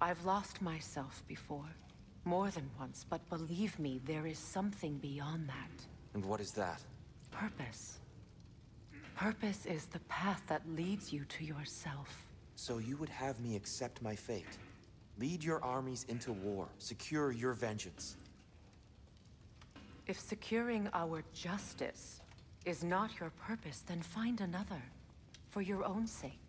I've lost myself before. More than once, but believe me, there is something beyond that. And what is that? Purpose. Purpose is the path that leads you to yourself. So you would have me accept my fate? Lead your armies into war, secure your vengeance. If securing our justice is not your purpose, then find another. For your own sake.